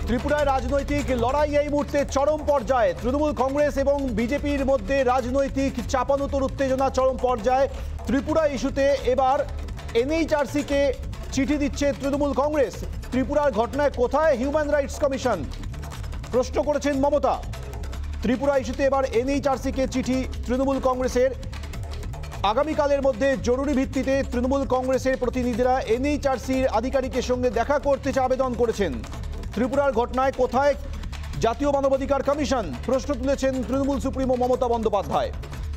ত্রিপুরায় রাজনৈতিক লড়াই এই মুহূর্তে চরম পর্যায়ে। তৃণমূল কংগ্রেস এবং বিজেপির মধ্যে রাজনৈতিক চাপানোতর উত্তেজনা চরম পর্যায়ে। ত্রিপুরা ইস্যুতে এবার এনএইচআরসিকে চিঠি দিচ্ছে তৃণমূল কংগ্রেস। ত্রিপুরার ঘটনায় কোথায় হিউম্যান রাইটস কমিশন, প্রশ্ন করেছেন মমতা। ত্রিপুরা ইস্যুতে এবার এনএইচআরসিকে চিঠি তৃণমূল কংগ্রেসের। আগামীকালের মধ্যে জরুরি ভিত্তিতে তৃণমূল কংগ্রেসের প্রতিনিধিরা এনএইচআরসির আধিকারিকের সঙ্গে দেখা করতে আবেদন করেছেন। ত্রিপুরার ঘটনায় কোথায় জাতীয় মানবাধিকার কমিশন, প্রশ্ন তুলেছেন তৃণমূল সুপ্রিমো মমতা বন্দ্যোপাধ্যায়।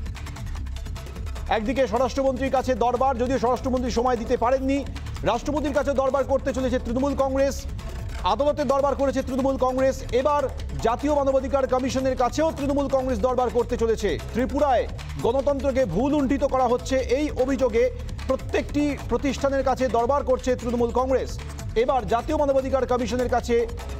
একদিকে স্বরাষ্ট্রমন্ত্রীর কাছে দরবার, যদিও স্বরাষ্ট্রমন্ত্রী সময় দিতে পারেননি। রাষ্ট্রপতির কাছে দরবার করতে চলেছে তৃণমূল কংগ্রেস, আদালতে দরবার করেছে তৃণমূল কংগ্রেস, এবার জাতীয় মানবাধিকার কমিশনের কাছেও তৃণমূল কংগ্রেস দরবার করতে চলেছে। ত্রিপুরায় গণতন্ত্রকে ভুল লুণ্ঠিত করা হচ্ছে এই অভিযোগে প্রত্যেকটি প্রতিষ্ঠানের কাছে দরবার করছে তৃণমূল কংগ্রেস। এবার জাতীয় মানবাধিকার কমিশনের কাছে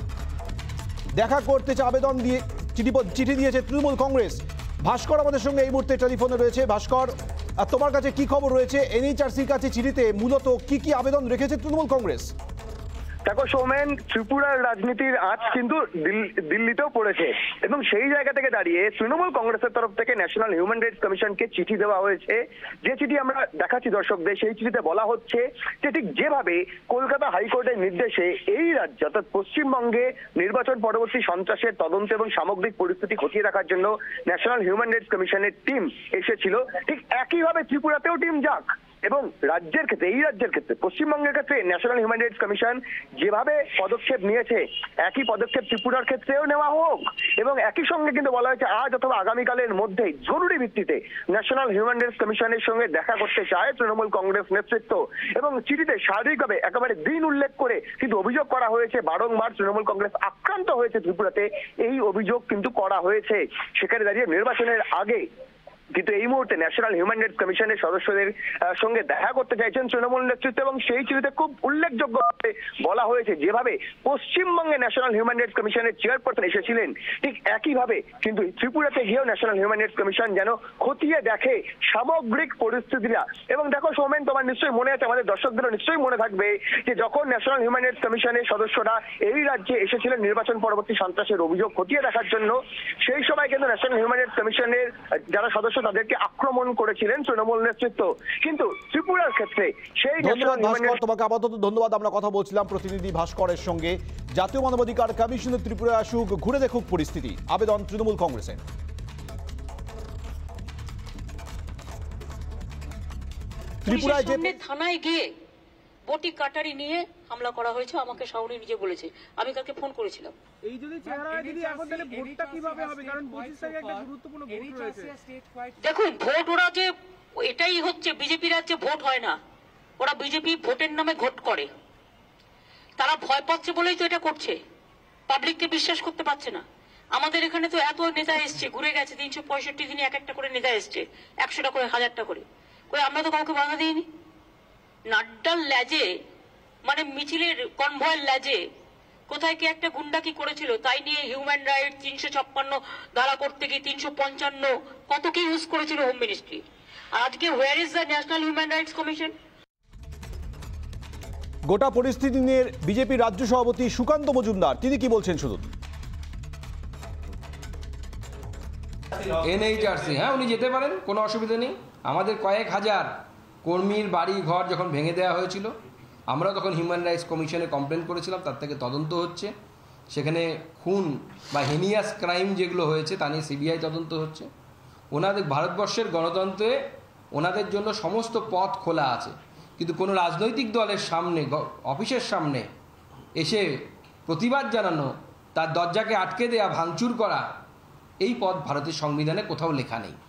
দেখা করতে আবেদন দিয়ে চিঠি দিয়েছে তৃণমূল কংগ্রেস। ভাস্কর আমাদের সঙ্গে এই মুহূর্তে টেলিফোনে রয়েছে। ভাস্কর, তোমার কাছে কি খবর রয়েছে? এনএইচআরসির কাছে চিঠিতে মূলত কি কি আবেদন রেখেছে তৃণমূল কংগ্রেস? দেখো সৌমেন, ত্রিপুরার রাজনীতির আজ কিন্তু দিল্লিতেও পড়েছে এবং সেই জায়গা থেকে দাঁড়িয়ে তৃণমূল কংগ্রেসের তরফ থেকে ন্যাশনাল হিউম্যান রাইটস কমিশনকে চিঠি দেওয়া হয়েছে। যে চিঠি আমরা দেখাচ্ছি দর্শকদের, সেই চিঠিতে বলা হচ্ছে যে ঠিক যেভাবে কলকাতা হাইকোর্টের নির্দেশে এই রাজ্য অর্থাৎ পশ্চিমবঙ্গে নির্বাচন পরবর্তী সন্ত্রাসের তদন্ত এবং সামগ্রিক পরিস্থিতি খতিয়ে রাখার জন্য ন্যাশনাল হিউম্যান রাইটস কমিশনের টিম এসেছিল, ঠিক একইভাবে ত্রিপুরাতেও টিম যাক এবং রাজ্যের ক্ষেত্রে, এই রাজ্যের ক্ষেত্রে, পশ্চিমবঙ্গের ক্ষেত্রে ন্যাশনাল হিউম্যান রাইটস কমিশন যেভাবে পদক্ষেপ নিয়েছে একই পদক্ষেপ ত্রিপুরার ক্ষেত্রেও নেওয়া হোক। এবং একই সঙ্গে কিন্তু বলা হয়েছে আজ অথবা আগামীকালের মধ্যেই জরুরি ভিত্তিতে ন্যাশনাল হিউম্যান রাইটস কমিশনের সঙ্গে দেখা করতে চায় তৃণমূল কংগ্রেস নেতৃত্ব। এবং চিঠিতে শারীরিকভাবে একেবারে দিন উল্লেখ করে কিন্তু অভিযোগ করা হয়েছে, বারংবার তৃণমূল কংগ্রেস আক্রান্ত হয়েছে ত্রিপুরাতে, এই অভিযোগ কিন্তু করা হয়েছে। সেখানে দাঁড়িয়ে নির্বাচনের আগে কিন্তু এই মুহূর্তে ন্যাশনাল হিউম্যান রাইটস কমিশনের সদস্যদের সঙ্গে দেখা করতে চাইছেন তৃণমূল নেতৃত্ব। এবং সেই চিঠিতে খুব উল্লেখযোগ্যভাবে বলা হয়েছে যেভাবে পশ্চিমবঙ্গে ন্যাশনাল হিউম্যান রাইটস কমিশনের চেয়ারপারসন এসেছিলেন, ঠিক একইভাবে কিন্তু ত্রিপুরাতে গিয়েও ন্যাশনাল হিউম্যান রাইটস কমিশন যেন খতিয়ে দেখে সামগ্রিক পরিস্থিতিটা। এবং দেখো সৌমেন, তোমার নিশ্চয়ই মনে আছে, আমাদের দর্শকদেরও নিশ্চয়ই মনে থাকবে যে যখন ন্যাশনাল হিউম্যান রাইটস কমিশনের সদস্যরা এই রাজ্যে এসেছিলেন নির্বাচন পরবর্তী সন্ত্রাসের অভিযোগ খতিয়ে দেখার জন্য, সেই সময় কিন্তু ন্যাশনাল হিউম্যান রাইটস কমিশনের যারা সদস্য তাদেরকে আক্রমণ করেছিলেন তৃণমূল নেতৃত্ব। কিন্তু ত্রিপুরার ক্ষেত্রে সেই তোমাকে আপাতত ধন্যবাদ। আমরা কথা বলছিলাম প্রতিনিধি ভাস্করের সঙ্গে। জাতীয় মানবাধিকার কমিশনের ত্রিপুরায় আসুক, ঘুরে দেখুক পরিস্থিতি, আবেদন তৃণমূল কংগ্রেসের। ত্রিপুরায় যে থানায় গিয়ে বটি কাটারি নিয়ে হামলা করা হয়েছে, আমাকে শাওনি নিজে বলেছে। আমি কালকে ফোন করেছিলাম। এই যদি চেহারা হয় দিদি, এখন তাহলে ভোটটা কিভাবে হবে? কারণ 25 তারিখে একটা গুরুত্বপূর্ণ ভোট রয়েছে। দেখুন, ভোট ওরা যে এটাই হচ্ছে, বিজেপি রাজ্যে ভোট হয় না, ওরা বিজেপি ভোটের নামে ভোট করে। তারা ভয় পাচ্ছে বলেই তো এটা করছে, পাবলিককে বিশ্বাস করতে পারছে না। আমাদের এখানে তো এত নেতা এসছে, ঘুরে গেছে, 365 দিনে এক একটা করে নেতা এসছে, 100টা করে, 1000টা করে। আমরা তো কাউকে বাধা দিইনি। নাড্ডার ল্যাজে, মানে মিছিলের কনভয়ের ল্যাজে কোথায় কি একটা গুন্ডা কি করেছিল, তাই নিয়ে হিউম্যান রাইট 356 ধারা করতে গিয়ে 355 কত কি ইউজ করেছিল হোম মিনিস্ট্রি। আজকে where is the national human rights commission? গোটা পরিস্থিতি নিয়ে বিজেপির রাজ্য সভাপতি সুকান্ত মজুমদার তিনি কি বলছেন শুনুন। এনএইচআরসি, হ্যাঁ উনি যেতে পারেন, কোনো অসুবিধা নেই। আমাদের কয়েক হাজার কর্মীর বাড়ি ঘর যখন ভেঙে দেওয়া হয়েছিল, আমরা তখন হিউম্যান রাইটস কমিশনে কমপ্লেন করেছিলাম, তার থেকে তদন্ত হচ্ছে। সেখানে খুন বা হেনিয়াস ক্রাইম যেগুলো হয়েছে তা নিয়ে সিবিআই তদন্ত হচ্ছে। ওনাদের ভারতবর্ষের গণতন্ত্রে ওনাদের জন্য সমস্ত পথ খোলা আছে, কিন্তু কোনো রাজনৈতিক দলের সামনে, অফিসের সামনে এসে প্রতিবাদ জানানো, তার দরজাকে আটকে দেওয়া, ভাঙচুর করা, এই পথ ভারতের সংবিধানে কোথাও লেখা নেই।